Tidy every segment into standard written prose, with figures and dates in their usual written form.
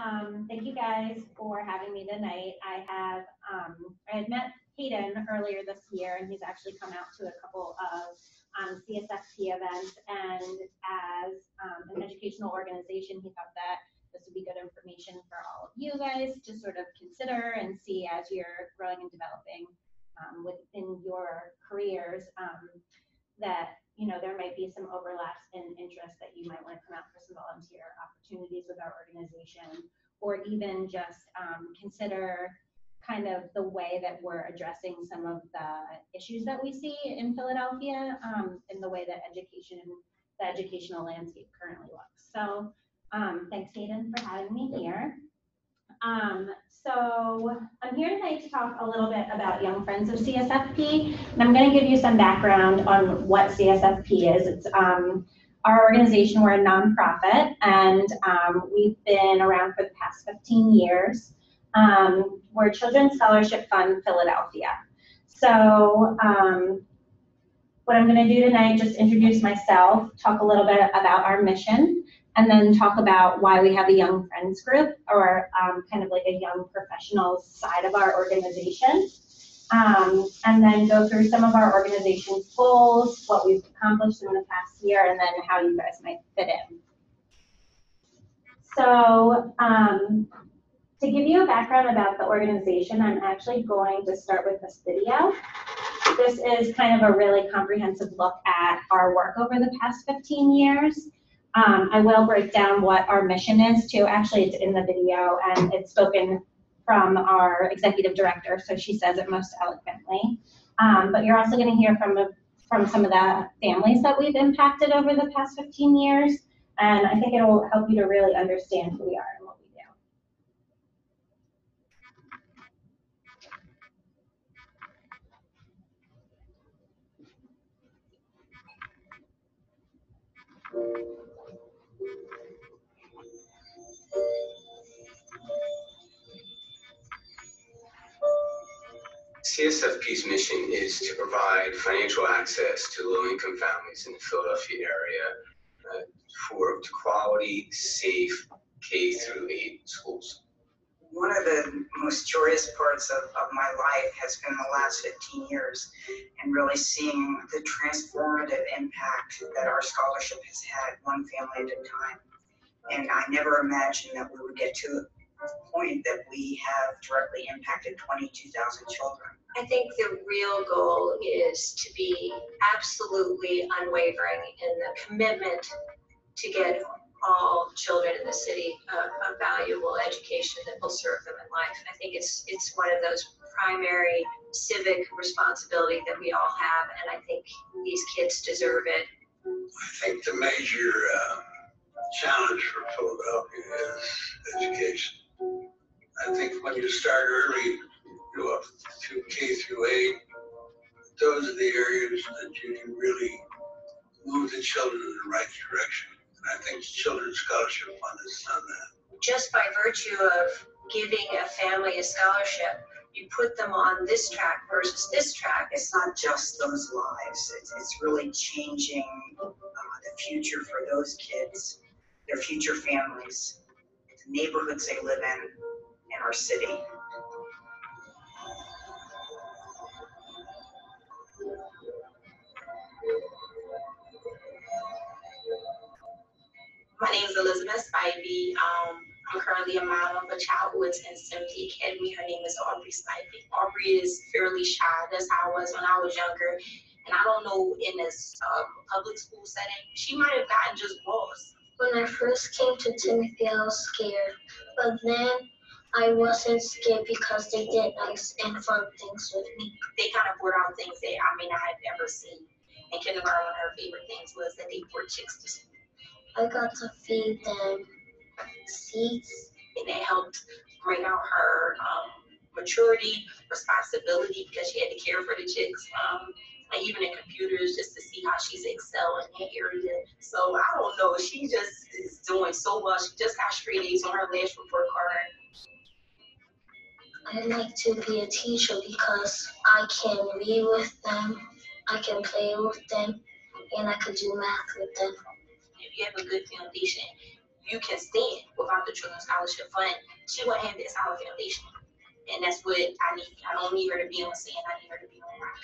Thank you guys for having me tonight. I had met Hayden earlier this year, and he's actually come out to a couple of CSFP events. And as an educational organization, he thought that this would be good information for all of you guys to sort of consider and see as you're growing and developing within your careers. That there might be some overlaps in interest that you might want to come out for some volunteer opportunities with our organization, or even just consider kind of the way that we're addressing some of the issues that we see in Philadelphia, in the way that the educational landscape currently looks. So thanks, Hayden, for having me here. So I'm here tonight to talk a little bit about Young Friends of CSFP, and I'm going to give you some background on what CSFP is. It's our organization. We're a nonprofit, and we've been around for the past 15 years. We're Children's Scholarship Fund Philadelphia. So what I'm going to do tonight, just introduce myself, talk a little bit about our mission, and then talk about why we have a Young Friends group, or kind of like a young professionals side of our organization. And then go through some of our organization's goals, what we've accomplished in the past year, and then how you guys might fit in. So to give you a background about the organization, I'm actually going to start with this video. This is kind of a really comprehensive look at our work over the past 15 years. I will break down what our mission is too. Actually, it's in the video, and it's spoken from our executive director, so she says it most eloquently. But you're also going to hear from some of the families that we've impacted over the past 15 years, and I think it will help you to really understand who we are and what we do. CSFP's mission is to provide financial access to low-income families in the Philadelphia area for quality, safe K-8 schools. One of the most joyous parts of my life has been the last 15 years, and really seeing the transformative impact that our scholarship has had, one family at a time. And I never imagined that we would get to a point that we have directly impacted 22,000 children. I think the real goal is to be absolutely unwavering in the commitment to get all children in the city a valuable education that will serve them in life. I think it's one of those primary civic responsibility that we all have, and I think these kids deserve it. I think the major challenge for Philadelphia is education. I think when you start early, go up to K-8, those are the areas that you can really move the children in the right direction. And I think the Children's Scholarship Fund has done that. Just by virtue of giving a family a scholarship, you put them on this track versus this track. It's not just those lives. It's really changing the future for those kids, their future families, the neighborhoods they live in our city. My name is Elizabeth Spivey. I'm currently a mom of a child who attends Simply Academy. Her name is Aubrey Spivey. Aubrey is fairly shy. That's how I was when I was younger. And I don't know, in this public school setting, she might have gotten just lost. When I first came to Timothy, I was scared. But then I wasn't scared because they did nice and fun things with me. They kind of brought out things that I may not have ever seen. In kindergarten, one of her favorite things was that they brought chicks to school. I got to feed them seeds. And it helped bring out her maturity, responsibility, because she had to care for the chicks. And even in computers, just to see how she's excelling in that area. So I don't know, she just is doing so much. She just got straight A's on her last report card. I like to be a teacher because I can read with them, I can play with them, and I can do math with them. If you have a good foundation, you can stand without the Children's Scholarship Fund, she wouldn't have that solid foundation. And that's what I need. I don't need her to be on sand, I need her to be on rock.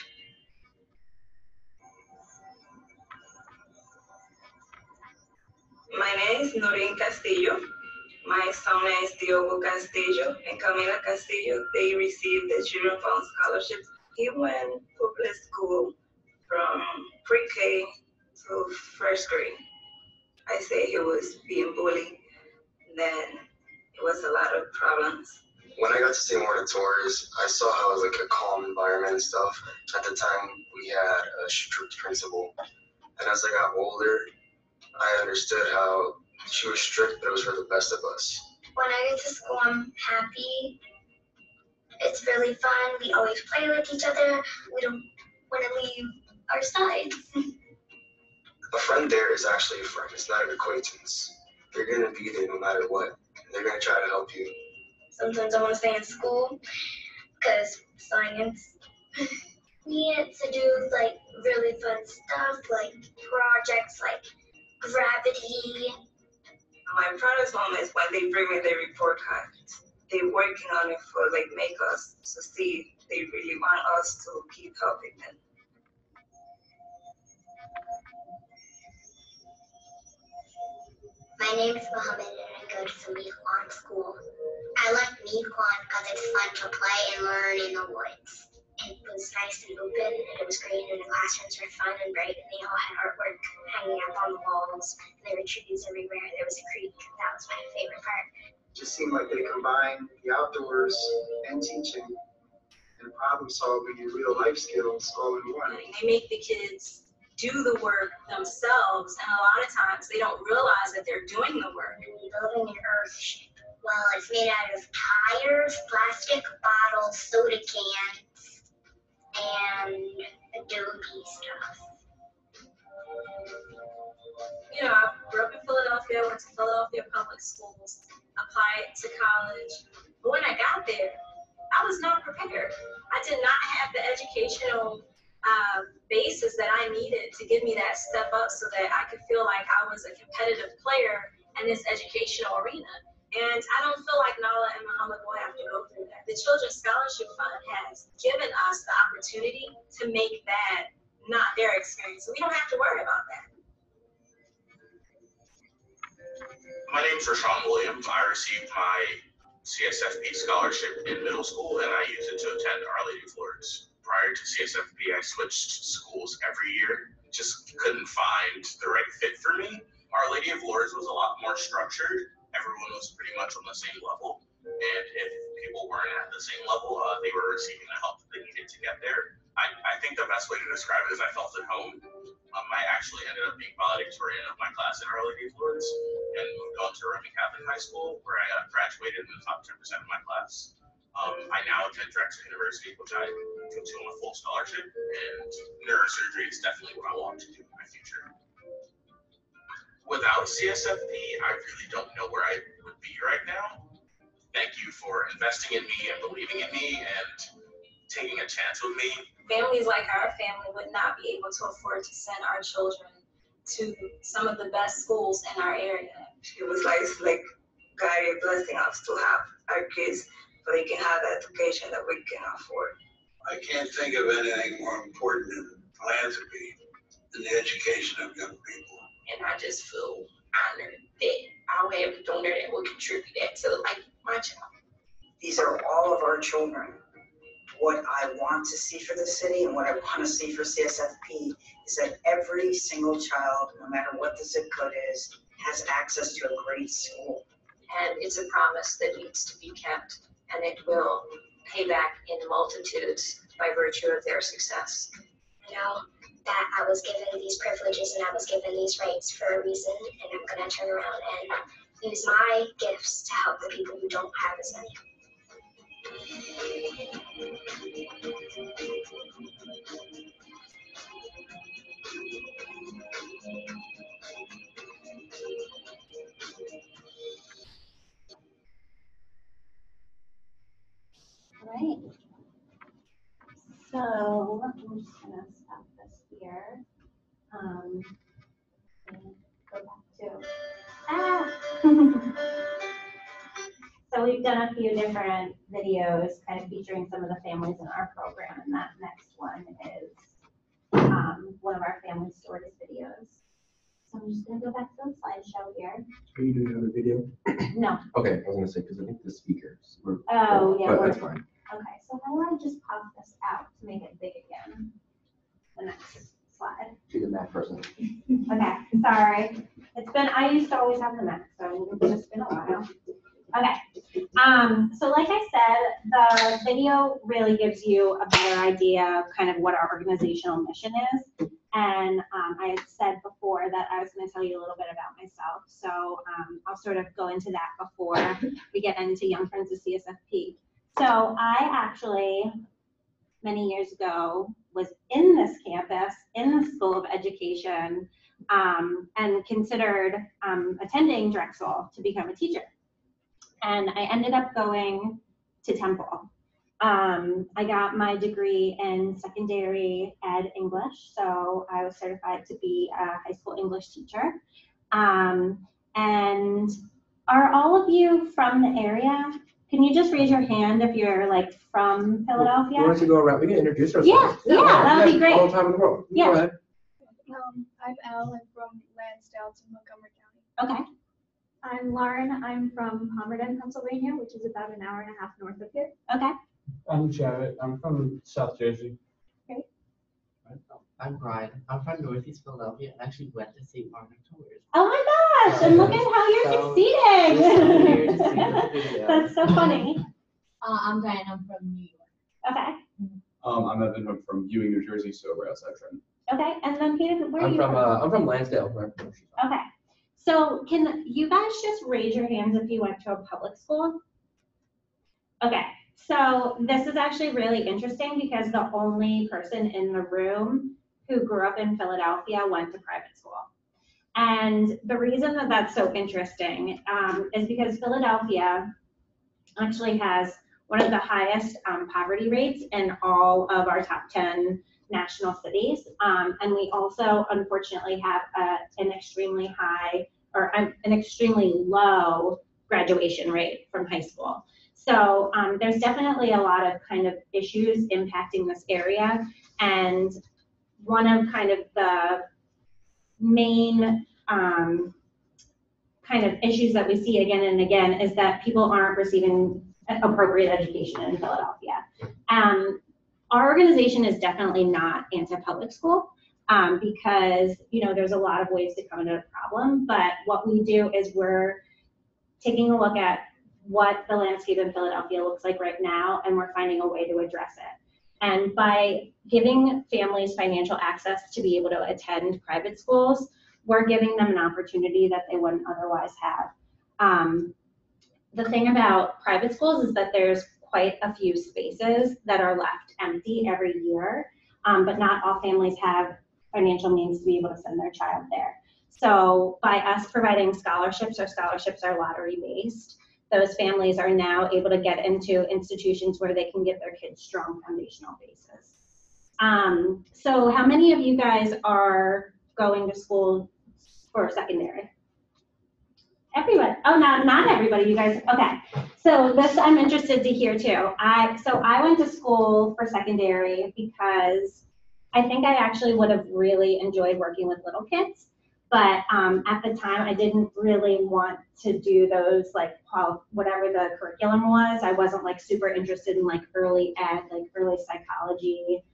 My name is Noreen Castillo. My son is Diogo Castillo and Camila Castillo. They received the Children's Fund Scholarship. He went public school from pre-K to first grade. I say he was being bullied. Then it was a lot of problems. When I got to see Montessori's, I saw how it was like a calm environment and stuff. At the time, we had a strict principal. And as I got older, I understood how she was strict, but it was for the best of us. When I get to school, I'm happy. It's really fun. We always play with each other. We don't want to leave our sides. A friend there is actually a friend. It's not an acquaintance. They're going to be there no matter what. And they're going to try to help you. Sometimes I want to stay in school because science. We had to do like really fun stuff, like projects like gravity. My proudest moment is when they bring me the report card. They're working on it for like make us succeed. They really want us to keep helping them. My name is Mohammed and I go to the Mequon school. I like Mequon because it's fun to play and learn in the woods. It was nice and open and it was great and the classrooms were fun and bright and they all had artwork hanging up on the walls and there were trees everywhere. There was a creek. That was my favorite part. It just seemed like they combined the outdoors and teaching and problem solving and real life skills all in one. They make the kids do the work themselves, and a lot of times they don't realize that they're doing the work. Building an earth ship. Well, it's made out of tires, plastic bottles, soda cans, and Adobe stuff. You know, I grew up in Philadelphia, went to Philadelphia public schools, applied to college. But when I got there, I was not prepared. I did not have the educational basis that I needed to give me that step up so that I could feel like I was a competitive player in this educational arena. And I don't feel like Nala and Muhammad will have to go through that. The Children's Scholarship Fund has given us the opportunity to make that not their experience. So we don't have to worry about that. My name's Rashawn Williams. I received my CSFP scholarship in middle school and I used it to attend Our Lady of Lourdes. Prior to CSFP, I switched schools every year. Just couldn't find the right fit for me. Our Lady of Lourdes was a lot more structured. Everyone was pretty much on the same level. And if people weren't at the same level, they were receiving the help that they needed to get there. I think the best way to describe it is I felt at home. I actually ended up being valedictorian of my class in Our Lady of Lourdes and moved on to Roman Catholic High School, where I graduated in the top 10% of my class. I now attend Drexel University, which I go to on a full scholarship, and neurosurgery is definitely what I want to do in my future. Without CSFP, I really don't know where I would be right now. Thank you for investing in me and believing in me and taking a chance with me. Families like our family would not be able to afford to send our children to some of the best schools in our area. It was like God is blessing us to have our kids so they can have the education that we can afford. I can't think of anything more important than philanthropy than the education of young people. And I just feel honored that I'll have a donor that will contribute that to like my child. These are all of our children. What I want to see for the city and what I want to see for CSFP is that every single child, no matter what the zip code is, has access to a great school. And it's a promise that needs to be kept, and it will pay back in multitudes by virtue of their success. You know, that I was given these privileges and I was given these rights for a reason, and I'm going to turn around and use my gifts to help the people who don't have as many. All right. So I'm just gonna stop this here. And go back to Ah. So we've done a few different videos kind of featuring some of the families in our program, and that next one is one of our family stories videos. So I'm just gonna go back to the slideshow here. Are you doing another video? No. Okay, I was gonna say, because I think the speakers were. Oh, yeah. But that's fine. Okay, so how do I just pop this out to make it big again? The next slide. She's a math person. Okay, sorry. I used to always have the Mac, so it's just been a while. Okay, so like I said, the video really gives you a better idea of kind of what our organizational mission is. And I had said before that I was going to tell you a little bit about myself. So I'll sort of go into that before we get into Young Friends of CSFP. So I actually, many years ago, was in this campus, in the School of Education, and considered attending Drexel to become a teacher. And I ended up going to Temple. I got my degree in secondary ed English, so I was certified to be a high school English teacher. And are all of you from the area? Can you just raise your hand if you're like from Philadelphia? Why don't you go around? We can introduce ourselves. Yeah, that would be great. All the time in the world. Yeah. Go ahead. I'm Al. I'm from Lansdale, it's in Montgomery County. Okay. I'm Lauren. I'm from Palmerton, Pennsylvania, which is about an hour and a half north of here. Okay. I'm Jarrett. I'm from South Jersey. Great. I'm Brian. I'm from Northeast Philadelphia and actually went to St. Martin Tours. Oh my gosh, and look at how you're succeeding. That's so funny. I'm Diane. I'm from New York. Okay. I'm Evan. I'm from Ewing, New Jersey, so we're outside Trenton. Okay, and then Peter, where are you from? I'm from Lansdale. Okay. So can you guys just raise your hands if you went to a public school? Okay. So this is actually really interesting because the only person in the room who grew up in Philadelphia went to private school. And the reason that that's so interesting is because Philadelphia actually has one of the highest poverty rates in all of our top 10 national cities. And we also, unfortunately, have an extremely high or an extremely low graduation rate from high school. So there's definitely a lot of kind of issues impacting this area. And one of kind of the main kind of issues that we see again and again is that people aren't receiving appropriate education in Philadelphia. Our organization is definitely not anti-public school because, you know, there's a lot of ways to come into the problem. But what we do is we're taking a look at what the landscape in Philadelphia looks like right now, and we're finding a way to address it. And by giving families financial access to be able to attend private schools, we're giving them an opportunity that they wouldn't otherwise have. The thing about private schools is that there's quite a few spaces that are left empty every year, but not all families have financial means to be able to send their child there. So by us providing scholarships, our scholarships are lottery based, those families are now able to get into institutions where they can give their kids strong foundational bases. So how many of you guys are going to school for secondary? Everybody. Oh, not everybody, you guys. Okay. So this I'm interested to hear too. I went to school for secondary because I think I actually would have really enjoyed working with little kids. But at the time, I didn't really want to do those, like, whatever the curriculum was. I wasn't, like, super interested in, like, early ed, like, early psychology.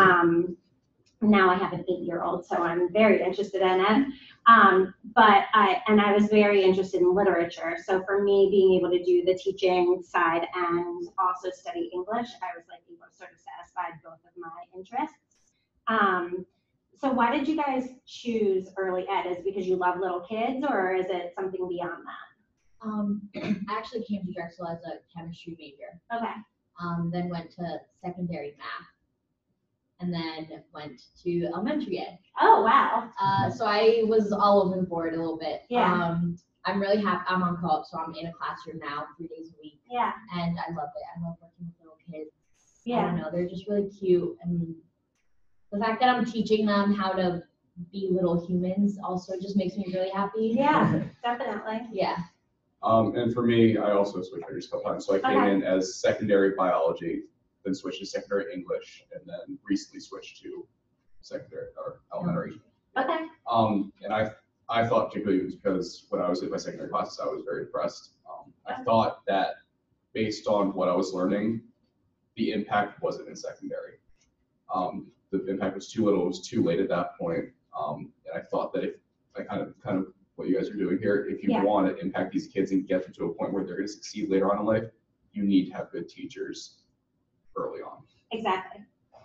Now I have an 8-year-old, so I'm very interested in it. But I was very interested in literature. So for me, being able to do the teaching side and also study English, I was, like, able to sort of satisfy both of my interests. So why did you guys choose early ed? Is it because you love little kids, or is it something beyond that? I actually came to Drexel as a chemistry major. Okay. Then went to secondary math, and then went to elementary ed. Oh, wow. So I was all over the board a little bit. Yeah. I'm really happy. I'm on co-op, so I'm in a classroom now 3 days a week. Yeah. And I love it. I love working with little kids. Yeah. I don't know, they're just really cute, and the fact that I'm teaching them how to be little humans also just makes me really happy. Yeah, definitely. Yeah. And for me, I also switched majors a couple times. So I came in as secondary biology, then switched to secondary English, and then recently switched to secondary or elementary. Okay. And I thought particularly it was because when I was in my secondary classes, I was very depressed. I thought that based on what I was learning, the impact wasn't in secondary. The impact was too little, it was too late at that point. And I thought that if I kind of what you guys are doing here, if you want to impact these kids and get them to a point where they're going to succeed later on in life, you need to have good teachers early on. Exactly.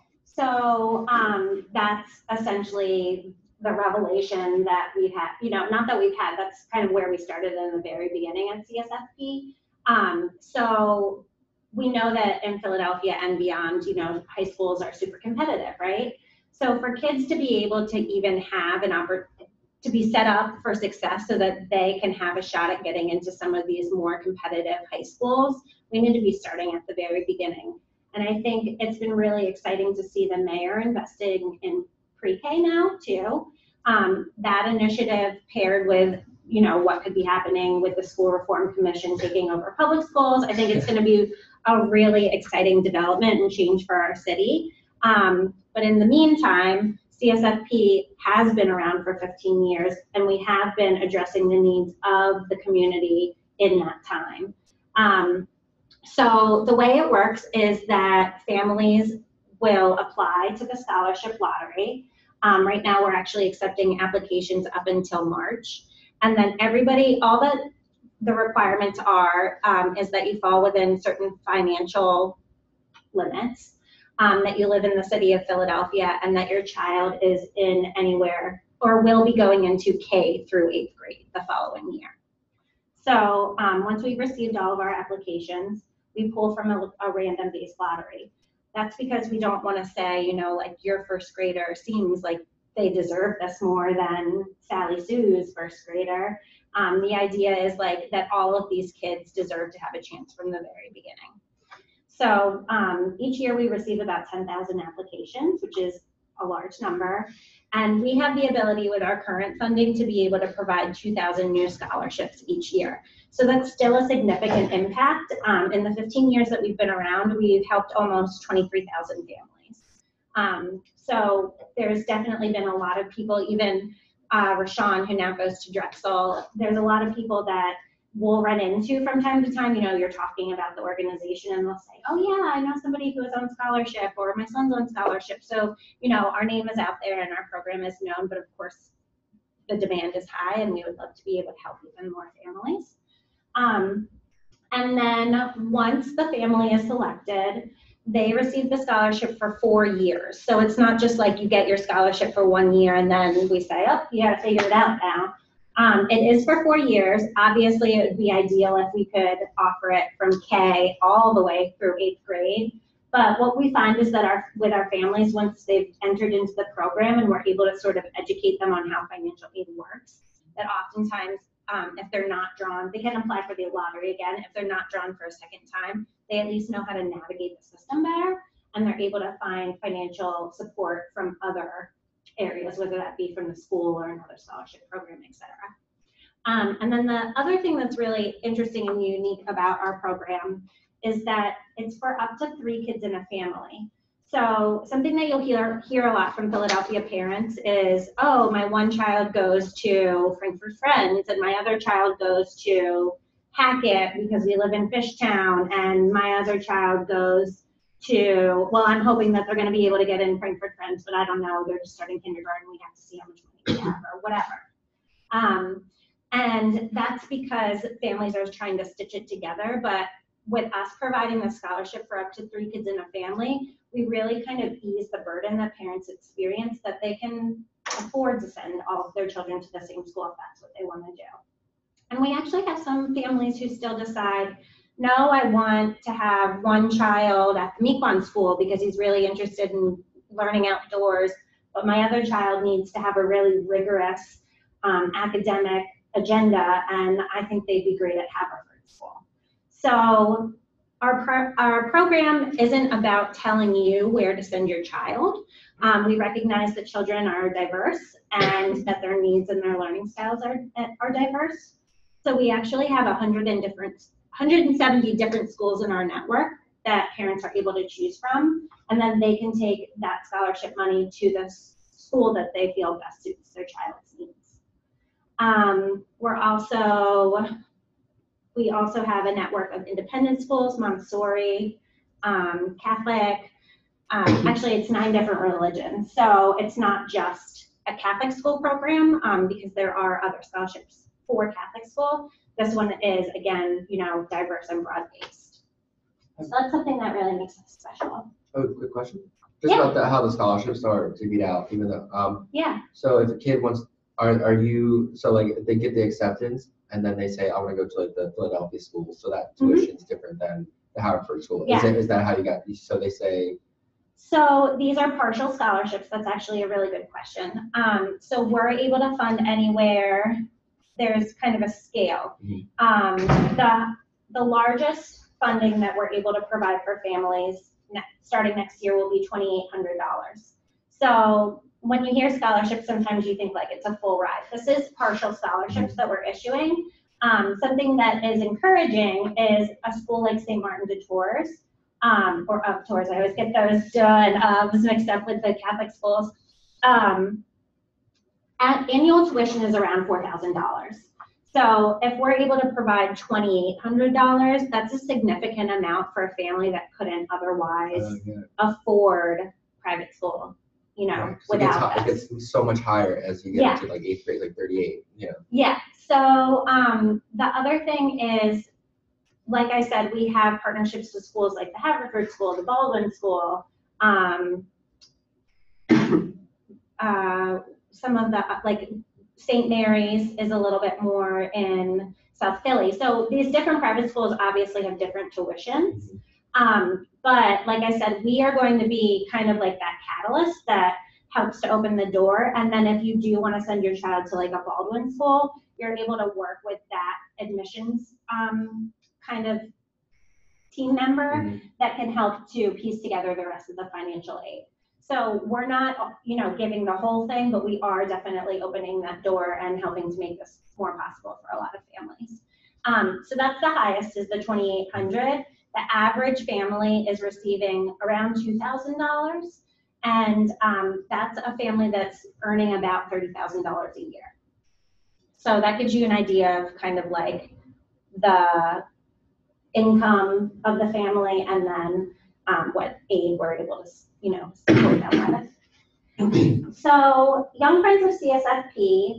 So that's essentially the revelation that we've had, not that we've had, that's kind of where we started in the very beginning at CSFP. So we know that in Philadelphia and beyond, high schools are super competitive, right? So for kids to be able to even have an opportunity to be set up for success so that they can have a shot at getting into some of these more competitive high schools, we need to be starting at the very beginning. And I think it's been really exciting to see the mayor investing in pre-K now too. That initiative paired with, what could be happening with the School Reform Commission taking over public schools, I think it's going to be a really exciting development and change for our city. But in the meantime, CSFP has been around for 15 years, and we have been addressing the needs of the community in that time. So the way it works is that families will apply to the scholarship lottery. Right now, we're actually accepting applications up until March. And then all the requirements are is that you fall within certain financial limits, that you live in the city of Philadelphia, and that your child is in anywhere or will be going into K through 8th grade the following year. So once we've received all of our applications, we pull from a random base lottery. That's because we don't want to say, like your first grader seems like they deserve this more than Sally Sue's first grader. The idea is like that all of these kids deserve to have a chance from the very beginning. So each year we receive about 10,000 applications, which is a large number. And we have the ability with our current funding to be able to provide 2,000 new scholarships each year. So that's still a significant impact. In the 15 years that we've been around, we've helped almost 23,000 families. So there's definitely been a lot of people, even Rashawn, who now goes to Drexel, there's a lot of people that we'll run into from time to time. You're talking about the organization and they'll say, oh yeah, I know somebody who is on scholarship, or my son's on scholarship. So, our name is out there and our program is known, but of course the demand is high and we would love to be able to help even more families. And then once the family is selected, they receive the scholarship for 4 years. So it's not just like you get your scholarship for 1 year and then we say, oh, you gotta figure it out now. It is for 4 years. Obviously, it would be ideal if we could offer it from K all the way through 8th grade. But what we find is that with our families, once they've entered into the program and we're able to sort of educate them on how financial aid works, that oftentimes if they're not drawn, they can apply for the lottery again. If they're not drawn for a second time, they at least know how to navigate the system better, and they're able to find financial support from other areas, whether that be from the school or another scholarship program, et cetera. And then the other thing that's really interesting and unique about our program is that it's for up to 3 kids in a family. So something that you'll hear a lot from Philadelphia parents is, oh, my one child goes to Frankfurt Friends and my other child goes to Hackett because we live in Fishtown, and my other child goes to, well, I'm hoping that they're going to be able to get in Frankfurt Friends, but I don't know, they're just starting kindergarten, we have to see how much money we have or whatever. And that's because families are trying to stitch it together, but with us providing the scholarship for up to 3 kids in a family, we really kind of ease the burden that parents experience, that they can afford to send all of their children to the same school if that's what they want to do. And we actually have some families who still decide, no, I want to have one child at the Mequon school because he's really interested in learning outdoors, but my other child needs to have a really rigorous academic agenda, and I think they'd be great at Haverford School. So our program isn't about telling you where to send your child. We recognize that children are diverse and that their needs and their learning styles are diverse. So we actually have 170 different schools in our network that parents are able to choose from, and then they can take that scholarship money to the school that they feel best suits their child's needs. We also have a network of independent schools, Montessori, Catholic. Actually, it's 9 different religions, so it's not just a Catholic school program because there are other scholarships for Catholic school. This one is, again, diverse and broad-based. So that's something that really makes us special. Oh, quick question. Just about how the scholarships are divvied out, even though. Yeah. So if a kid wants, are you, so like they get the acceptance and then they say, I want to go to like the Philadelphia school, so that tuition is different than the Haverford school. Yeah. Is that how you got, so they say? So these are partial scholarships. That's actually a really good question. So we're able to fund anywhere. There's kind of a scale. The largest funding that we're able to provide for families starting next year will be $2,800. So when you hear scholarships, sometimes you think like it's a full ride. This is partial scholarships that we're issuing. Something that is encouraging is a school like St. Martin de Tours, or of Tours, I always get those mixed up with the Catholic schools. Annual tuition is around $4,000. So if we're able to provide $2,800, that's a significant amount for a family that couldn't otherwise afford private school, So without it gets so much higher as you get into like 8th grade, like 38. Yeah. So the other thing is, like I said, we have partnerships with schools like the Haverford School, the Baldwin School, some of the, like St. Mary's is a little bit more in South Philly. So these different private schools obviously have different tuitions. But like I said, we are going to be kind of like that catalyst that helps to open the door. And then if you do want to send your child to like a Baldwin school, you're able to work with that admissions kind of team member that can help to piece together the rest of the financial aid. So we're not, giving the whole thing, but we are definitely opening that door and helping to make this more possible for a lot of families. So that's the highest, is the $2,800. The average family is receiving around $2,000, and that's a family that's earning about $30,000 a year. So that gives you an idea of kind of like the income of the family, and then what aid we're able to, support them with. So Young Friends of CSFP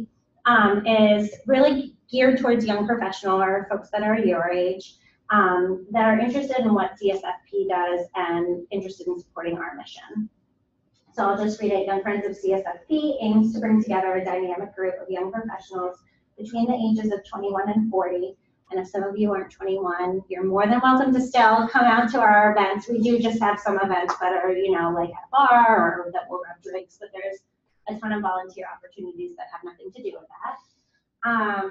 is really geared towards young professional or folks that are your age that are interested in what CSFP does and interested in supporting our mission. So I'll just read it. Young Friends of CSFP aims to bring together a dynamic group of young professionals between the ages of 21 and 40. And if some of you aren't 21, you're more than welcome to still come out to our events. We do just have some events that are, like at a bar or that will have drinks, but there's a ton of volunteer opportunities that have nothing to do with that.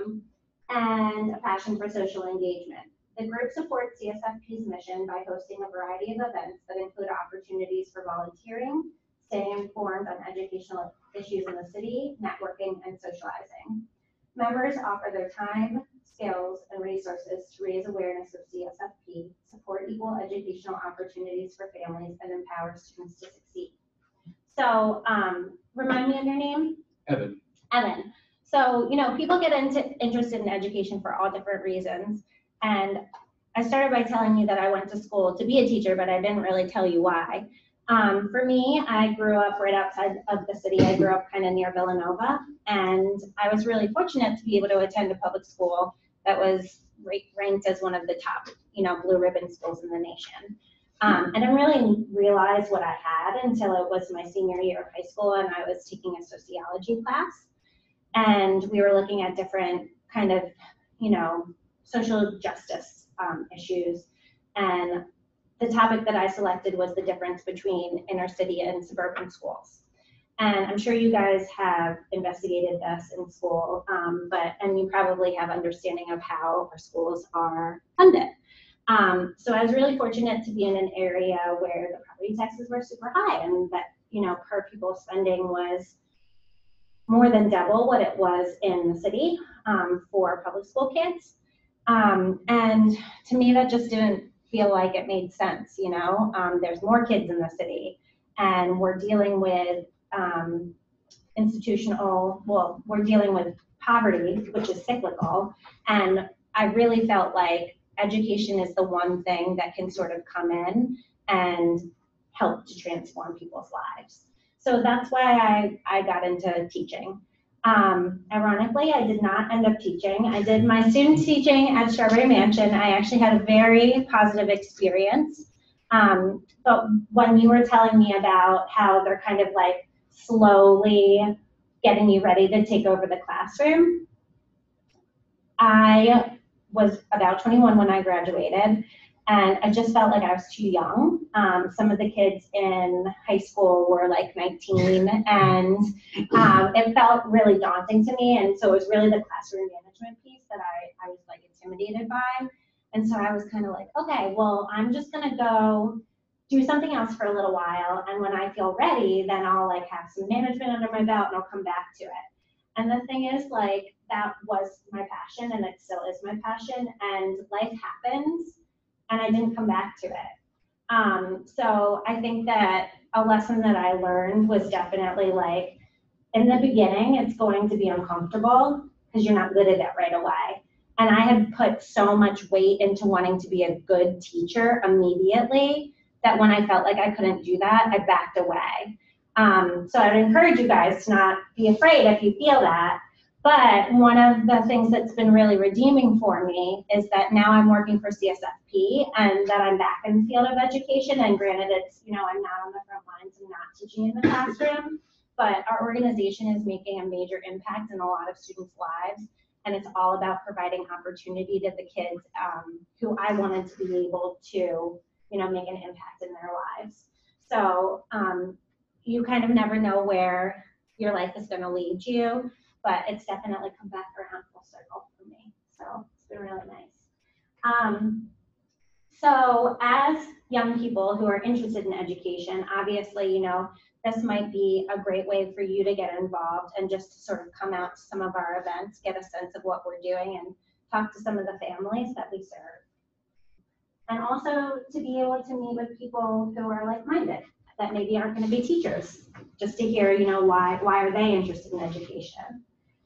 And a passion for social engagement. The group supports CSFP's mission by hosting a variety of events that include opportunities for volunteering, staying informed on educational issues in the city, networking, and socializing. Members offer their time, skills, and resources to raise awareness of CSFP, support equal educational opportunities for families, and empower students to succeed. So, remind me of your name? Evan. Evan. So, people get interested in education for all different reasons. And I started by telling you that I went to school to be a teacher, but I didn't really tell you why. For me, I grew up right outside of the city. I grew up kind of near Villanova, and I was really fortunate to be able to attend a public school that was ranked as one of the top, blue ribbon schools in the nation. I didn't really realize what I had until it was my senior year of high school, and I was taking a sociology class, and we were looking at different kind of, social justice issues, and the topic that I selected was the difference between inner city and suburban schools. And I'm sure you guys have investigated this in school, and you probably have understanding of how our schools are funded. So I was really fortunate to be in an area where the property taxes were super high, and that, per pupil spending was more than double what it was in the city for public school kids. And to me, that just didn't feel like it made sense, There's more kids in the city, and we're dealing with we're dealing with poverty, which is cyclical, and I really felt like education is the one thing that can sort of come in and help to transform people's lives. So that's why I got into teaching. Ironically, I did not end up teaching. I did my student teaching at Strawberry Mansion. I actually had a very positive experience. But when you were telling me about how they're kind of like slowly getting you ready to take over the classroom, I was about 21 when I graduated, and I just felt like I was too young. Some of the kids in high school were like 19, and it felt really daunting to me. And so it was really the classroom management piece that I was like intimidated by. And so I was kind of like, okay, well, I'm just gonna go do something else for a little while, and when I feel ready, then I'll like have some management under my belt and I'll come back to it. And the thing is, like, that was my passion, and it still is my passion, and life happens, and I didn't come back to it. So I think that a lesson that I learned was definitely like, in the beginning, it's going to be uncomfortable because you're not good at it right away. And I had put so much weight into wanting to be a good teacher immediately that when I felt like I couldn't do that, I backed away. So I'd encourage you guys to not be afraid if you feel that. But one of the things that's been really redeeming for me is that now I'm working for CSFP, and that I'm back in the field of education. And granted, it's, I'm not on the front lines and not teaching in the classroom, but our organization is making a major impact in a lot of students' lives. And it's all about providing opportunity to the kids who I wanted to be able to, make an impact in their lives. So you kind of never know where your life is going to lead you, but it's definitely come back around full circle for me. So it's been really nice. So as young people who are interested in education, obviously, this might be a great way for you to get involved and just to sort of come out to some of our events, get a sense of what we're doing, and talk to some of the families that we serve. And also to be able to meet with people who are like-minded, that maybe aren't going to be teachers, just to hear, why are they interested in education.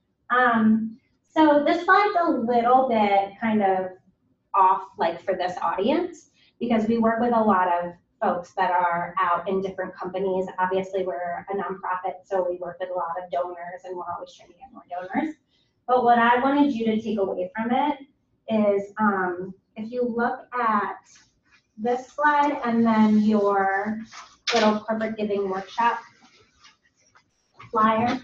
So this slide's a little bit kind of off, like, for this audience, because we work with a lot of folks that are out in different companies. Obviously, we're a nonprofit, so we work with a lot of donors, and we're always trying to get more donors. But what I wanted you to take away from it is, if you look at this slide and then your little corporate giving workshop flyer,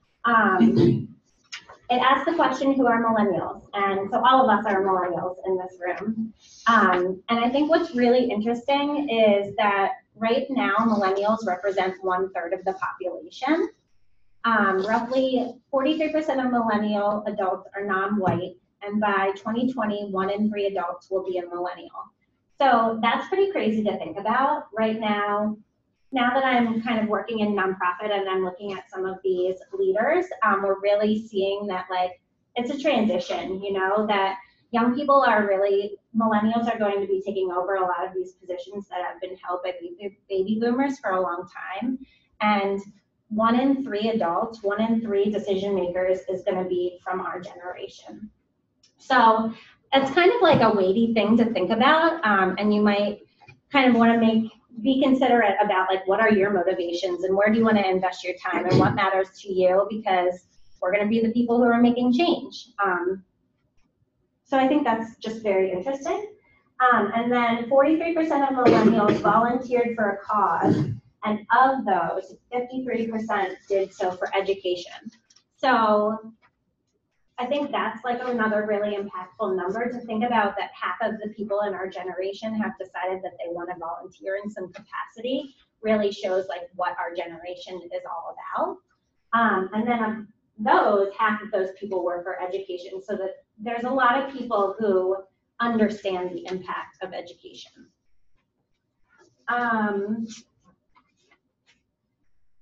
it asks the question, who are millennials? And so all of us are millennials in this room. And I think what's really interesting is that right now, millennials represent 1/3 of the population. Roughly 43% of millennial adults are non-white, and by 2020, 1 in 3 adults will be a millennial. So that's pretty crazy to think about right now. Now that I'm kind of working in nonprofit and I'm looking at some of these leaders, we're really seeing that, like, it's a transition, that young people are really, millennials are going to be taking over a lot of these positions that have been held by baby boomers for a long time. And 1 in 3 adults, 1 in 3 decision makers is going to be from our generation. So it's kind of like a weighty thing to think about, and you might kind of want to be considerate about, like, what are your motivations and where do you want to invest your time and what matters to you, because we're going to be the people who are making change. So I think that's just very interesting. And then 43% of millennials volunteered for a cause, and of those, 53% did so for education. So I think that's like another really impactful number to think about, that half of the people in our generation have decided that they want to volunteer in some capacity. Really shows like what our generation is all about. And then of those, half of those people were for education. So that there's a lot of people who understand the impact of education.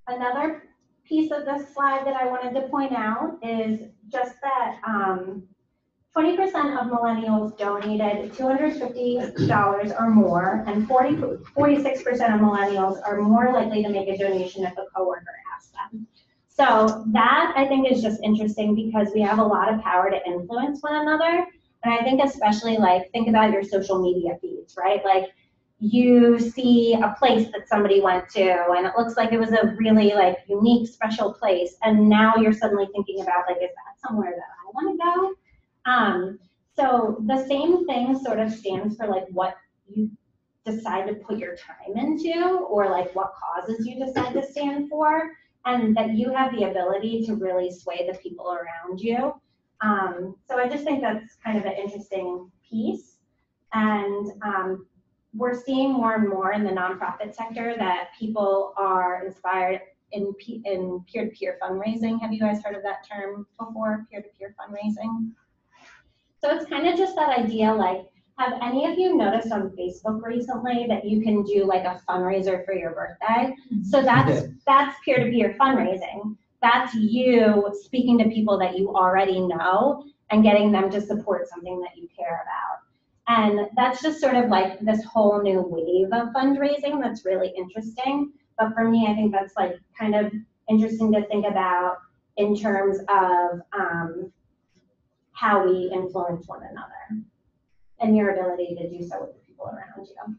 Another piece of this slide that I wanted to point out is just that 20% of millennials donated $250 or more, and 46% of millennials are more likely to make a donation if a coworker asks them. So that I think is just interesting because we have a lot of power to influence one another. And I think especially like, think about your social media feeds, right? Like you see a place that somebody went to and it looks like it was a really like unique, special place. And now you're suddenly thinking about like, is that somewhere that I want to go? So the same thing sort of stands for like what you decide to put your time into or like what causes you decide to stand for, and that you have the ability to really sway the people around you. So I just think that's kind of an interesting piece. And we're seeing more and more in the nonprofit sector that people are inspired in peer-to-peer fundraising. Have you guys heard of that term before, peer-to-peer fundraising? So it's kind of just that idea, like, have any of you noticed on Facebook recently that you can do like a fundraiser for your birthday? So that's peer-to-peer fundraising. That's you speaking to people that you already know and getting them to support something that you care about. And that's just sort of like this whole new wave of fundraising that's really interesting. But for me, I think that's like kind of interesting to think about in terms of how we influence one another and your ability to do so with the people around you.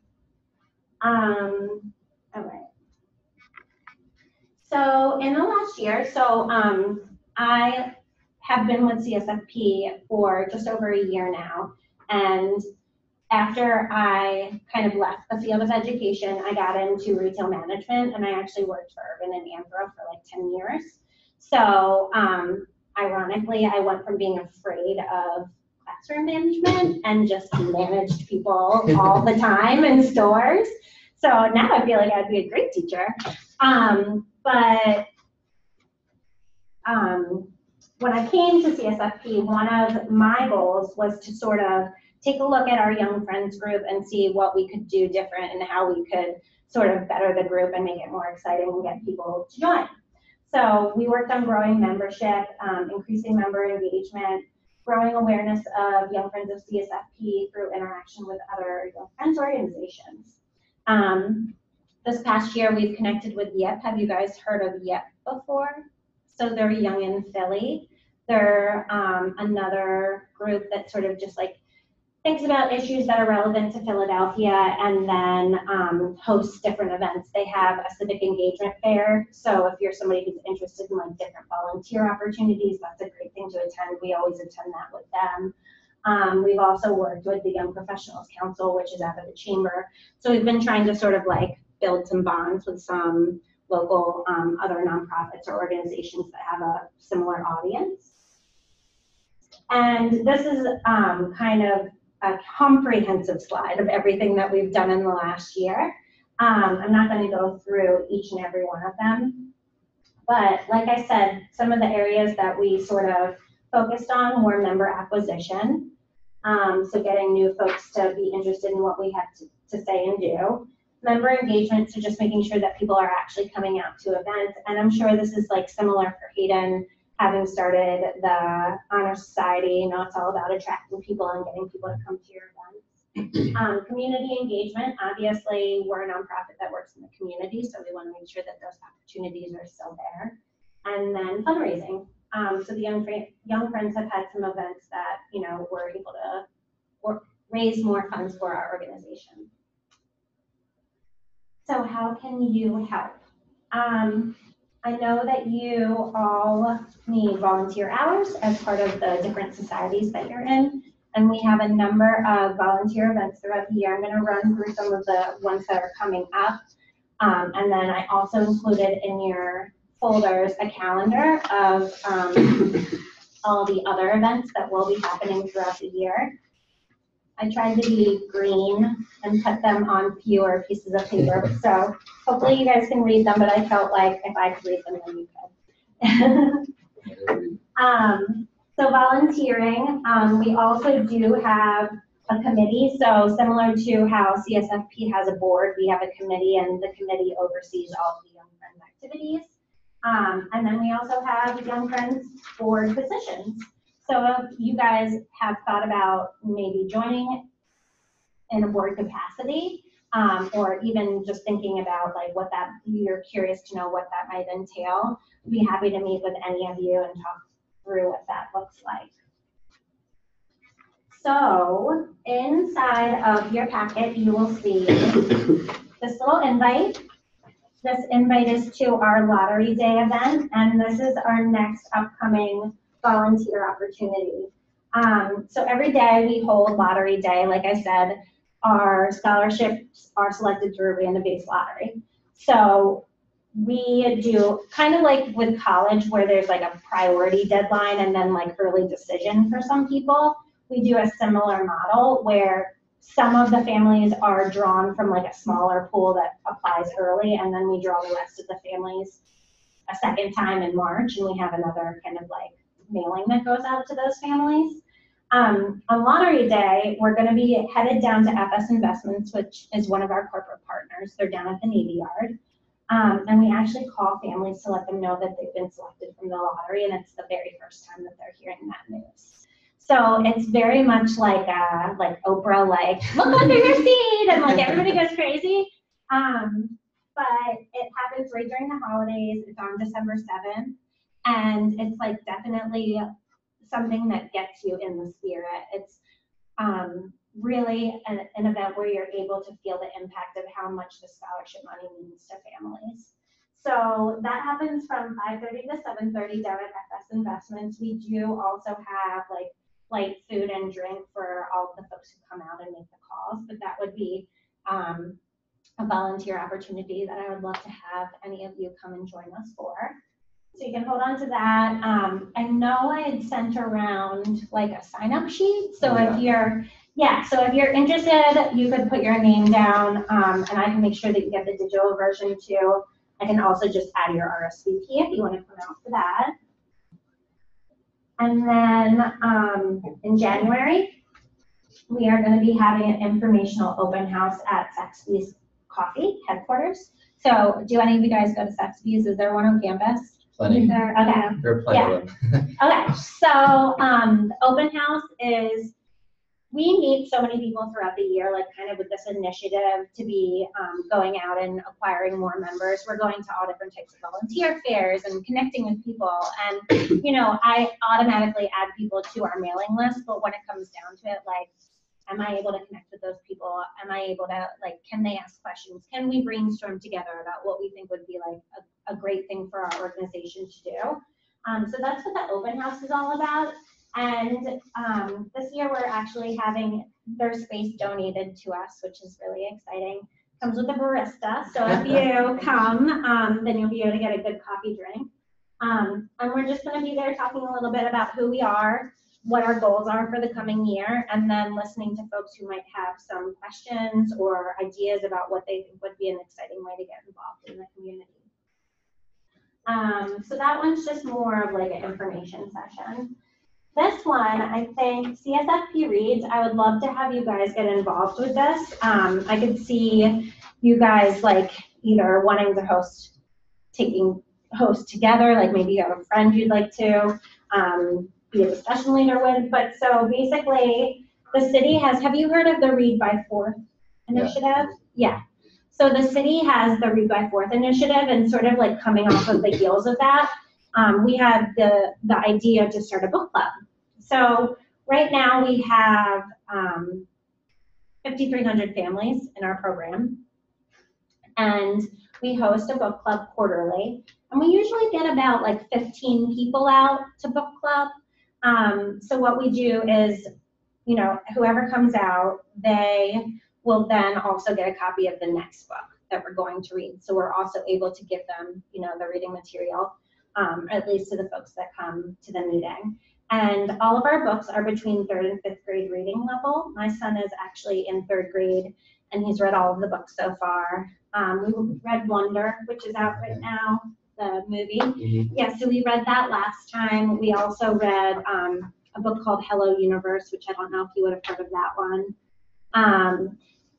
All right. So in the last year, I have been with CSFP for just over a year now. And after I kind of left the field of education, I got into retail management, and I actually worked for Urban and Anthro for like 10 years. So ironically, I went from being afraid of classroom management and just managed people all the time in stores. So now I feel like I'd be a great teacher. But when I came to CSFP, one of my goals was to sort of take a look at our Young Friends group and see what we could do different and how we could sort of better the group and make it more exciting and get people to join. So we worked on growing membership, increasing member engagement, growing awareness of Young Friends of CSFP through interaction with other Young Friends organizations. This past year, we've connected with YIP. Have you guys heard of YIP before? So they're Young in Philly. They're another group that sort of just like thinks about issues that are relevant to Philadelphia and then hosts different events. They have a civic engagement fair. So if you're somebody who's interested in like different volunteer opportunities, that's a great thing to attend. We always attend that with them. We've also worked with the Young Professionals Council, which is out of the chamber. So we've been trying to sort of like build some bonds with some local other nonprofits or organizations that have a similar audience. And this is kind of a comprehensive slide of everything that we've done in the last year. I'm not going to go through each and every one of them. But like I said, some of the areas that we sort of focused on were member acquisition. So getting new folks to be interested in what we have to say and do. Member engagement, so just making sure that people are actually coming out to events. And I'm sure this is like similar for Hayden, having started the Honor Society. You know, it's all about attracting people and getting people to come to your events. Community engagement, obviously we're a nonprofit that works in the community, so we want to make sure that those opportunities are still there. And then fundraising. So the Young Friends have had some events that, you know, we're able to raise more funds for our organization. So how can you help? I know that you all need volunteer hours as part of the different societies that you're in, and we have a number of volunteer events throughout the year. I'm going to run through some of the ones that are coming up, and then I also included in your folders a calendar of all the other events that will be happening throughout the year. I tried to be green and put them on fewer pieces of paper, so hopefully you guys can read them, but I felt like if I could read them, then you could. So volunteering, we also do have a committee, so similar to how CSFP has a board, we have a committee, and the committee oversees all of the Young Friends activities. And then we also have Young Friends board positions. So if you guys have thought about maybe joining in a board capacity, or even just thinking about like what that, you're curious to know what that might entail, I'd be happy to meet with any of you and talk through what that looks like. So inside of your packet, you will see this little invite. This invite is to our Lottery Day event, and this is our next upcoming volunteer opportunity. So every day we hold Lottery Day. Like I said, our scholarships are selected through a random-based lottery. So we do kind of like with college where there's like a priority deadline and then like early decision for some people. We do a similar model where some of the families are drawn from like a smaller pool that applies early, and then we draw the rest of the families a second time in March, and we have another kind of like mailing that goes out to those families. On Lottery Day, we're going to be headed down to FS Investments, which is one of our corporate partners. They're down at the Navy Yard. And we actually call families to let them know that they've been selected from the lottery, and it's the very first time that they're hearing that news. So it's very much like Oprah, like, look under your seat, and like everybody goes crazy. But it happens right during the holidays. It's on December 7th. And it's like definitely something that gets you in the spirit. It's really an event where you're able to feel the impact of how much the scholarship money means to families. So that happens from 5:30 to 7:30 down at FS Investments. We do also have like light food and drink for all of the folks who come out and make the calls, but that would be a volunteer opportunity that I would love to have any of you come and join us for. So you can hold on to that. I know I had sent around like a sign-up sheet. So if you're interested, you could put your name down, and I can make sure that you get the digital version too. I can also just add your RSVP if you want to come out for that. And then in January, we are going to be having an informational open house at Saxby's Coffee headquarters. So do any of you guys go to Saxby's? Is there one on campus? Plenty. There, okay. There are plenty of them. Okay, so the open house is, we meet so many people throughout the year, like kind of with this initiative to be going out and acquiring more members. We're going to all different types of volunteer fairs and connecting with people. And, you know, I automatically add people to our mailing list, but when it comes down to it, like, am I able to connect with those people? Am I able to, like, can they ask questions? Can we brainstorm together about what we think would be like a great thing for our organization to do? So that's what the open house is all about. And this year we're actually having their space donated to us, which is really exciting. Comes with a barista, so if you come, then you'll be able to get a good coffee drink. And we're just going to be there talking a little bit about who we are, what our goals are for the coming year, and then listening to folks who might have some questions or ideas about what they think would be an exciting way to get involved in the community. So that one's just more of like an information session. This one, I think CSFP Reads, I would love to have you guys get involved with this. I could see you guys like either wanting to host together, like maybe you have a friend you'd like to be a discussion leader with. But so basically the city has, have you heard of the Read by Fourth initiative? Yeah. So the city has the Read by Fourth initiative, and sort of like coming off of the heels of that, we had the idea to start a book club. So right now we have 5,300 families in our program, and we host a book club quarterly. And we usually get about like 15 people out to book club. So what we do is, you know, whoever comes out, they will then also get a copy of the next book that we're going to read. So we're also able to give them, you know, the reading material, at least to the folks that come to the meeting. And all of our books are between 3rd and 5th grade reading level. My son is actually in 3rd grade, and he's read all of the books so far. We read Wonder, which is out right now, the movie. Mm-hmm. Yeah, so we read that last time. We also read a book called Hello Universe, which I don't know if you would have heard of that one.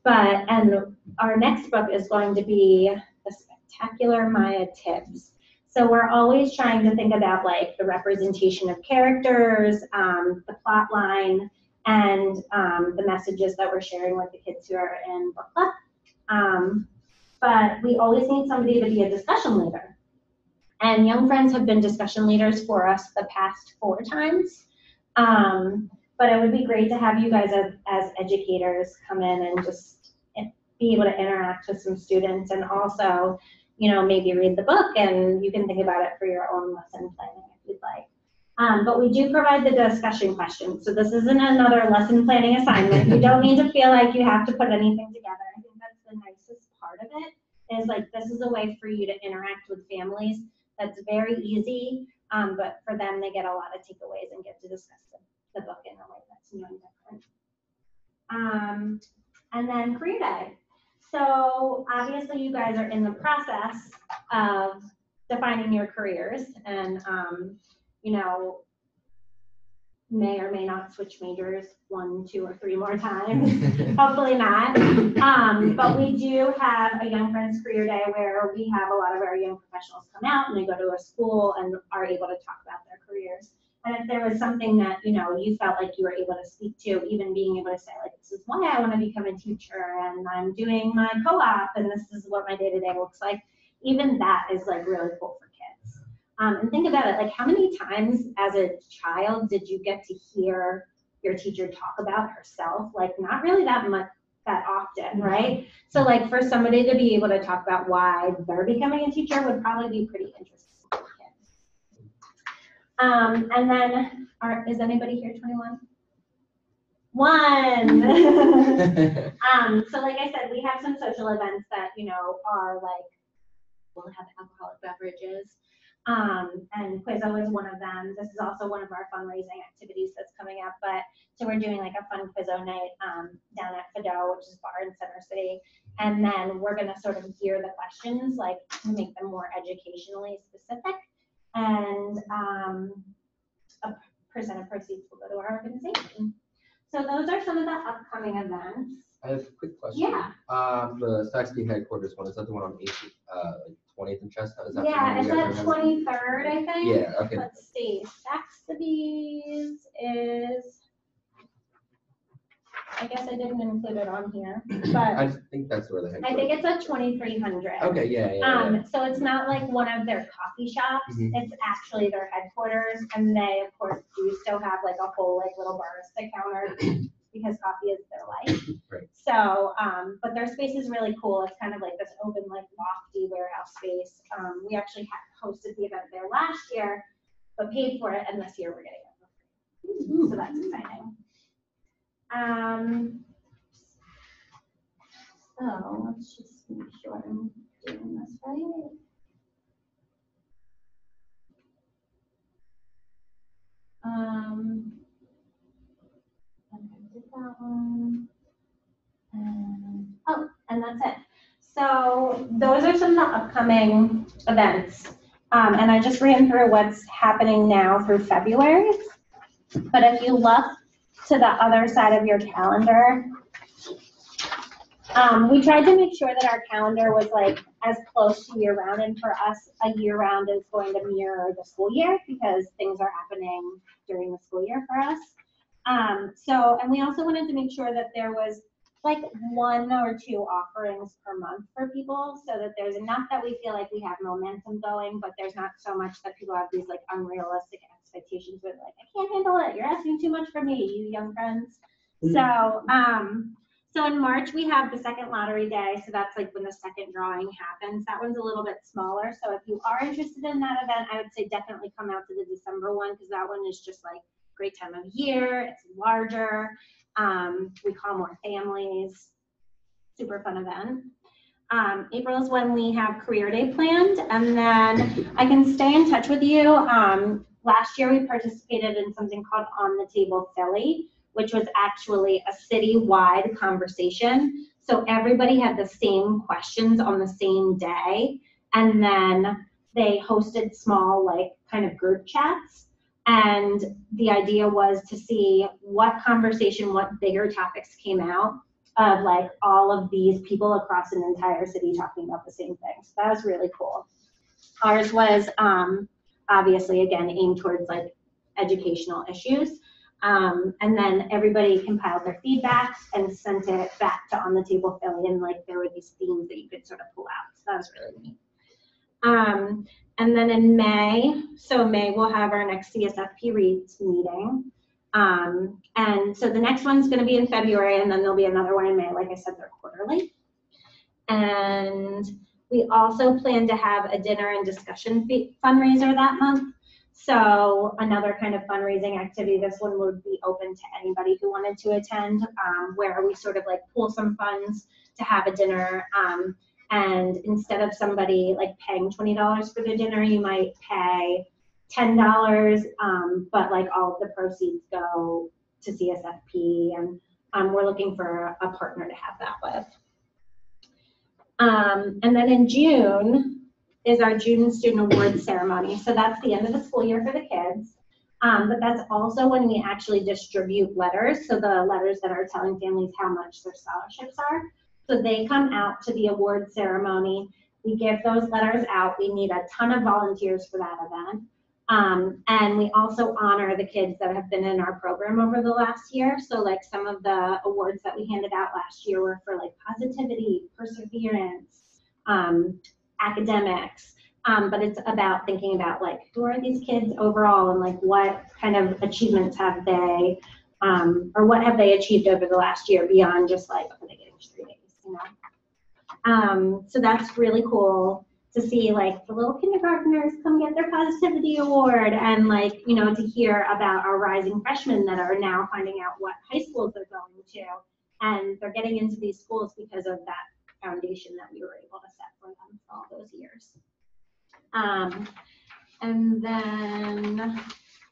And our next book is going to be The Spectacular Maya Tibbs. So we're always trying to think about like the representation of characters, the plot line, and the messages that we're sharing with the kids who are in book club. But we always need somebody to be a discussion leader. And Young Friends have been discussion leaders for us the past 4 times. But it would be great to have you guys as educators come in and just be able to interact with some students, and also, you know, maybe read the book and you can think about it for your own lesson planning if you'd like. But we do provide the discussion questions. So this isn't another lesson planning assignment. You don't need to feel like you have to put anything together. I think that's the nicest part of it, is like this is a way for you to interact with families that's very easy, but for them, they get a lot of takeaways and get to discuss the book in a way that's new and different. And then career day. So obviously you guys are in the process of defining your careers, and you know, may or may not switch majors 1, 2, or 3 more times. Hopefully not. But we do have a Young Friends Career Day where we have a lot of our young professionals come out and they go to a school and are able to talk about their careers. And if there was something that, you know, you felt like you were able to speak to, even being able to say, like, this is why I want to become a teacher, and I'm doing my co-op, and this is what my day-to-day looks like, even that is like really cool for kids. And think about it, like how many times as a child did you get to hear your teacher talk about herself? Like not really that often, right? So like for somebody to be able to talk about why they're becoming a teacher would probably be pretty interesting for kids. And then, is anybody here 21? 1. So like I said, we have some social events that, you know, are like, we'll have alcoholic beverages. And Quizzo is one of them. This is also one of our fundraising activities that's coming up. But so we're doing like a fun Quizzo night down at Fado, which is a bar in Center City. And then we're going to sort of gear the questions, like to make them more educationally specific. And a percent of proceeds will go to our organization. So those are some of the upcoming events. I have a quick question. Yeah. The Saxby headquarters one, is that the one on 20th and Chestnut? Is that Yeah, it's at at 23rd, I think. Yeah, okay. Let's see. Saxby's is, I guess I didn't include it on here, but I think that's where the headquarters. I think it's at 2300. Okay, yeah. So it's not like one of their coffee shops. Mhm. It's actually their headquarters, and they of course do still have like a whole like little barista counter because coffee is their life. Right. So, but their space is really cool. It's kind of like this open, like lofty warehouse space. We actually hosted the event there last year, but paid for it, and this year we're getting it for free. So that's exciting. So let's just make sure I'm doing this right. I did that one. And that's it. So those are some of the upcoming events. And I just ran through what's happening now through February. But if you look to the other side of your calendar, we tried to make sure that our calendar was like as close to year round, and for us, a year round is going to mirror the school year because things are happening during the school year for us. And we also wanted to make sure that there was like 1 or 2 offerings per month for people, so that there's enough that we feel like we have momentum going, but there's not so much that people have these like unrealistic expectations with like, I can't handle it, you're asking too much from me, you young friends. So in March we have the second lottery day, so that's like when the second drawing happens. That one's a little bit smaller, so if you are interested in that event, I would say definitely come out to the December one, because that one is just like great time of year, it's larger. We call more families, super fun event. April is when we have career day planned, and then I can stay in touch with you. Last year we participated in something called On the Table Philly, which was actually a citywide conversation. So everybody had the same questions on the same day, and then they hosted small like kind of group chats. And the idea was to see what conversation, what bigger topics came out of like all of these people across an entire city talking about the same thing. So that was really cool. Ours was obviously, again, aimed towards like educational issues. And then everybody compiled their feedback and sent it back to On the Table Philly, and like there were these themes that you could sort of pull out. So that was really neat. And then in May, May we'll have our next CSFP Reads meeting. And so the next one's going to be in February, and then there'll be another one in May. Like I said, they're quarterly. And we also plan to have a dinner and discussion fundraiser that month. So another kind of fundraising activity. This one would be open to anybody who wanted to attend, where we sort of like pool some funds to have a dinner. And instead of somebody like paying $20 for their dinner, you might pay $10, but like all of the proceeds go to CSFP, and we're looking for a partner to have that with. And then in June is our June Student Awards ceremony. So that's the end of the school year for the kids. But that's also when we actually distribute letters. So the letters that are telling families how much their scholarships are. So they come out to the award ceremony. We give those letters out. We need a ton of volunteers for that event. And we also honor the kids that have been in our program over the last year. So like some of the awards that we handed out last year were for like positivity, perseverance, academics. But it's about thinking about like, who are these kids overall, and like what kind of achievements have they, or what have they achieved over the last year beyond just like, are they getting straight A's, you know? So that's really cool to see like the little kindergartners come get their positivity award, and like, you know, to hear about our rising freshmen that are now finding out what high schools they're going to, and they're getting into these schools because of that foundation that we were able to set for them for all those years. And then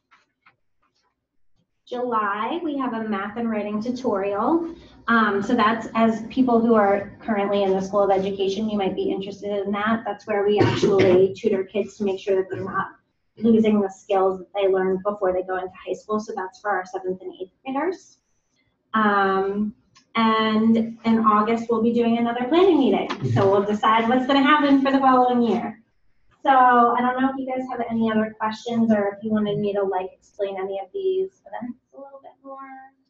July, we have a math and writing tutorial. So that's, as people who are currently in the School of Education, you might be interested in that. That's where we actually tutor kids to make sure that they're not losing the skills that they learned before they go into high school. So that's for our 7th and 8th graders. And in August, we'll be doing another planning meeting. So we'll decide what's going to happen for the following year. So I don't know if you guys have any other questions, or if you wanted me to like explain any of these events a little bit more.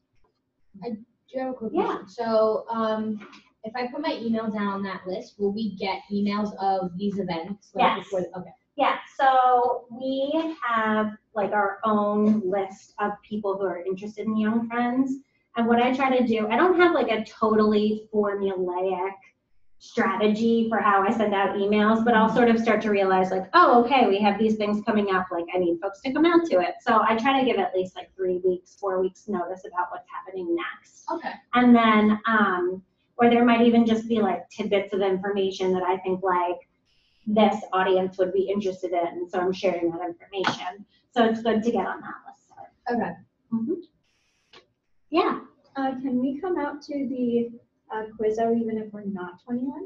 I do have a quick question. So if I put my email down on that list, will we get emails of these events? Like, Yes. before okay. Yeah, so we have like our own list of people who are interested in Young Friends. And what I try to do, I don't have like a totally formulaic strategy for how I send out emails, but I'll sort of start to realize like, oh, okay, we have these things coming up, like I need folks to come out to it. So I try to give at least like 3 weeks, 4 weeks notice about what's happening next. Okay. And then, or there might even just be like tidbits of information that I think like this audience would be interested in. So I'm sharing that information. So it's good to get on that list. Okay. Mm-hmm. Yeah. Can we come out to the Quizzo even if we're not 21?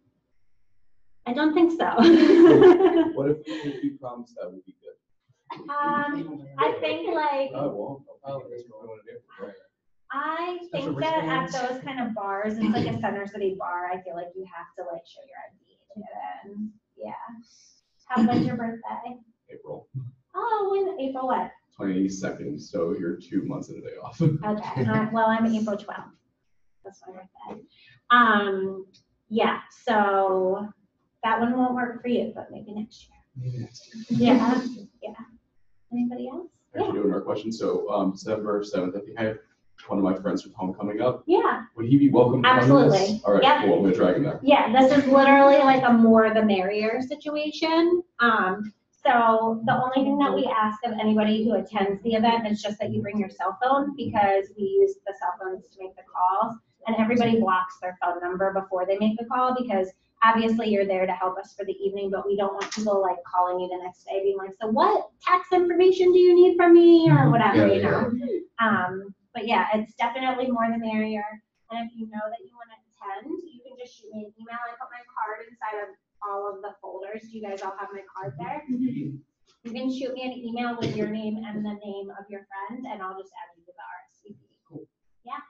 I don't think so. What if you promise that would be good? I think like, Oh, well, that's what I want to do. Right. I think that at those kind of bars, it's like a Center City bar, I feel like you have to like show your ID to get in. Yeah. When's your birthday? April Oh, April what? 22nd, so you're 2 months and a day off. Okay, well, I'm April 12th. That's my birthday. Yeah, so that one won't work for you, but maybe next year. Maybe next year. Yeah, yeah. Anybody else? Actually, doing our question. So December 7th, I think I have one of my friends from home coming up. Yeah. Would he be welcome to come to this? Absolutely. All right, Yep. cool. I'm going to drag him there. Yeah, this is literally like a more the merrier situation. So the only thing that we ask of anybody who attends the event is just that you bring your cell phone, because we use the cell phones to make the calls, and everybody blocks their phone number before they make the call, because obviously you're there to help us for the evening, but we don't want people like calling you the next day being like, so what tax information do you need from me, or whatever, you know. But yeah, it's definitely more the merrier. And if you know that you want to attend, you can just shoot me an email. I put my card inside of all of the folders. Do you guys all have my card there? You can shoot me an email with your name and the name of your friend, and I'll just add you to the RSVP. Cool. Yeah.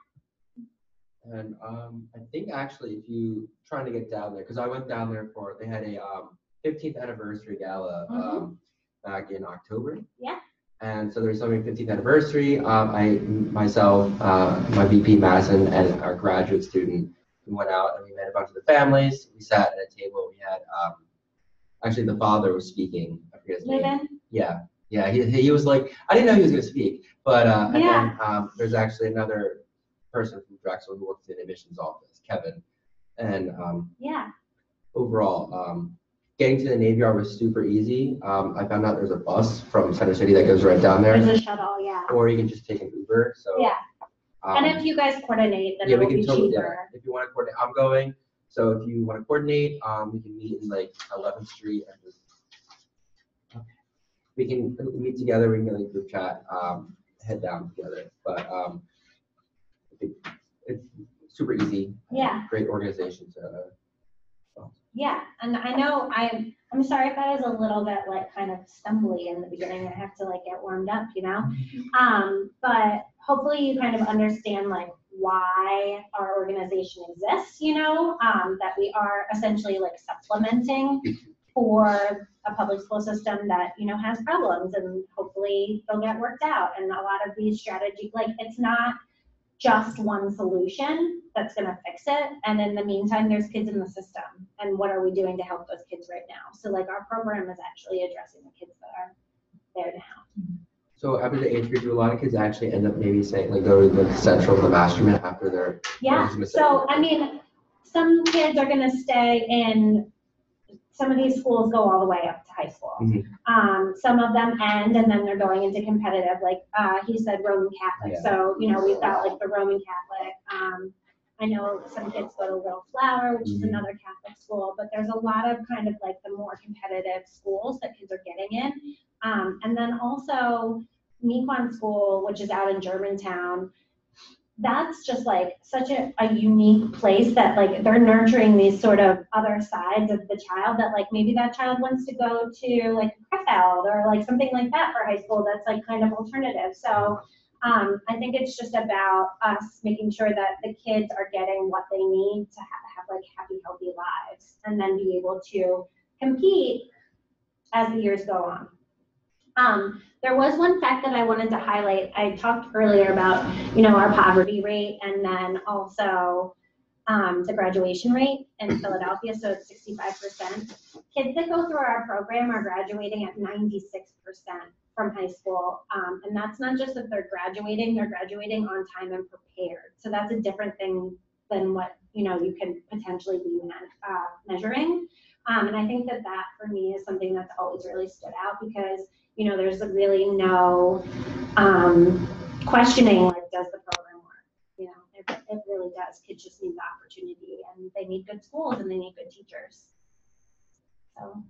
And I think actually if you trying to get down there, because I went down there for, they had a 15th anniversary gala back in October. Yeah. And so there's something 15th anniversary. Myself, my VP Madison, and our graduate student, we went out and we met a bunch of the families. We sat at a table. We had actually the father was speaking. I forget his name. Levin? Yeah. He was like, I didn't know he was going to speak, but and then there's actually another person from Drexel who works in the admissions office, Kevin, and overall, getting to the Navy Yard was super easy. I found out there's a bus from Center City that goes right down there. There's a shuttle, yeah. Or you can just take an Uber. So Yeah. And if you guys coordinate, then it will be cheaper. If you want to coordinate, I'm going. So if you want to coordinate, we can meet in like 11th Street and just we can meet together. We can get like group chat, head down together. But it's super easy. Yeah. Great organization. Yeah, and I know I'm sorry if I was a little bit like kind of stumbly in the beginning. I have to like get warmed up, you know. But hopefully you kind of understand like why our organization exists, you know, that we are essentially like supplementing for a public school system that, you know, has problems, and hopefully they'll get worked out. And a lot of these strategies, like it's not just one solution that's going to fix it. And in the meantime, there's kids in the system. And what are we doing to help those kids right now? So like our program is actually addressing the kids that are there now. So after the 8th grade, do a lot of kids actually end up maybe saying like go to the Central, the Masterman after their So I mean, some kids are going to stay in. Some of these schools go all the way up to high school. Some of them end and then they're going into competitive, like he said Roman Catholic. Yeah. So, you know, we've got like the Roman Catholic. I know some kids go to Little Flower, which is another Catholic school, but there's a lot of kind of like the more competitive schools that kids are getting in. And then also Mequon School, which is out in Germantown. That's just like such a unique place that like they're nurturing these sort of other sides of the child that like maybe that child wants to go to like Krefeld or like something like that for high school that's like kind of alternative. So I think it's just about us making sure that the kids are getting what they need to have like happy, healthy lives and then be able to compete as the years go on. There was one fact that I wanted to highlight. I talked earlier about, you know, our poverty rate and then also the graduation rate in Philadelphia, so it's 65%. Kids that go through our program are graduating at 96% from high school. And that's not just that they're graduating on time and prepared. So that's a different thing than what, you know, you can potentially be measuring. And I think that for me is something that's always really stood out because, you know, there's really no questioning, like, does the program work? You know, it really does. Kids just need the opportunity and they need good schools and they need good teachers. So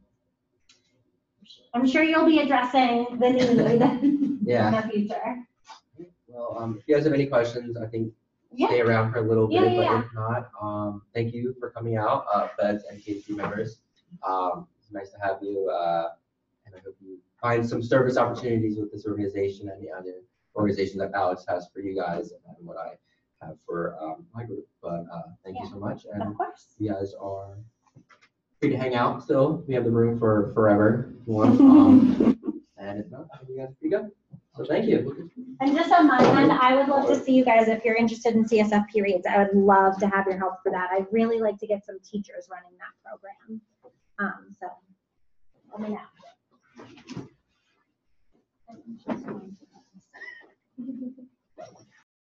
I'm sure you'll be addressing the need in the future. Well, if you guys have any questions, I think stay around for a little bit, but if not, thank you for coming out, Feds and KC members. It's nice to have you, and I hope you find some service opportunities with this organization and the other organization that Alex has for you guys and what I have for my group. But thank you so much. And of course. You guys are free to hang out still. We have the room for forever if you want. And if not, I think you guys are free to go. So thank you. And just on my end, I would love to see you guys, if you're interested in CSF periods, I would love to have your help for that. I'd really like to get some teachers running that program. So let me know.